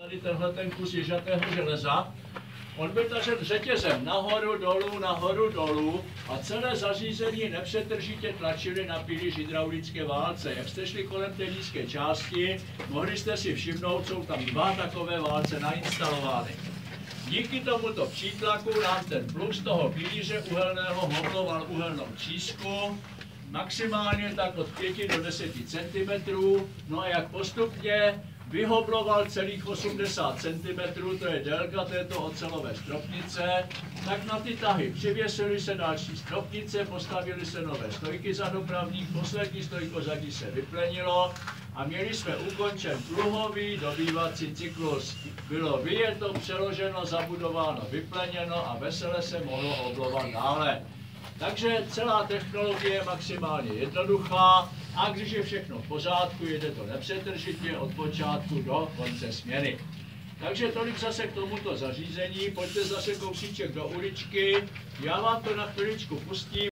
Tady tenhle ten kus ježatého železa. On byl tažen řetězem nahoru, dolů a celé zařízení nepřetržitě tlačili na pilíř hydraulické válce. Jak jste šli kolem té nízké části, mohli jste si všimnout, jsou tam 2 takové válce nainstalovány. Díky tomuto přítlaku nám ten pluk z toho pilíře uhelného hobloval uhelnou třísku, maximálně tak od 5 do 10 cm, no a jak postupně vyhobloval celých 80 cm, to je délka této ocelové stropnice, tak na ty tahy přivěsily se další stropnice, postavily se nové stojky zadopravní, poslední stojko zadní se vyplenilo a měli jsme ukončen pluhový dobývací cyklus. Bylo vyjeto, přeloženo, zabudováno, vypleněno a vesele se mohlo hoblovat dále. Takže celá technologie je maximálně jednoduchá a když je všechno v pořádku, jede to nepřetržitě od počátku do konce směny. Takže tolik zase k tomuto zařízení, pojďte zase kousíček do uličky, já vám to na chviličku pustím.